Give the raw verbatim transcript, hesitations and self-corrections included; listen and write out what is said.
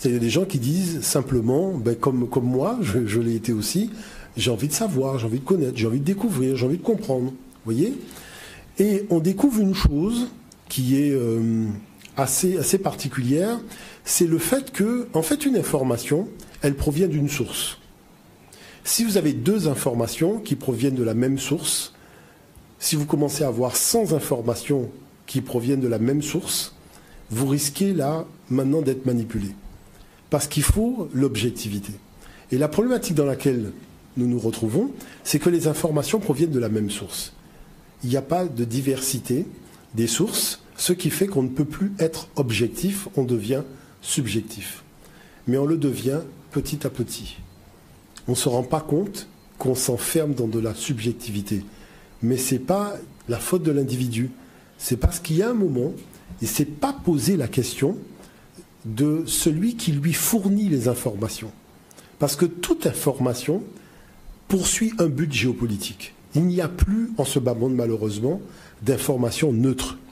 Il y a des gens qui disent simplement, ben, comme, comme moi, je, je l'ai été aussi, j'ai envie de savoir, j'ai envie de connaître, j'ai envie de découvrir, j'ai envie de comprendre. Vous voyez ? Et on découvre une chose qui est euh, assez, assez particulière, c'est le fait que, en fait, une information, elle provient d'une source. Si vous avez deux informations qui proviennent de la même source, si vous commencez à avoir cent informations qui proviennent de la même source, vous risquez là, maintenant, d'être manipulé. Parce qu'il faut l'objectivité. Et la problématique dans laquelle nous nous retrouvons, c'est que les informations proviennent de la même source. Il n'y a pas de diversité des sources, ce qui fait qu'on ne peut plus être objectif, on devient subjectif. Mais on le devient petit à petit. On ne se rend pas compte qu'on s'enferme dans de la subjectivité. Mais ce n'est pas la faute de l'individu. C'est parce qu'il y a un moment, il ne s'est pas posé la question de celui qui lui fournit les informations. Parce que toute information poursuit un but géopolitique. Il n'y a plus, en ce bas monde malheureusement, d'informations neutres.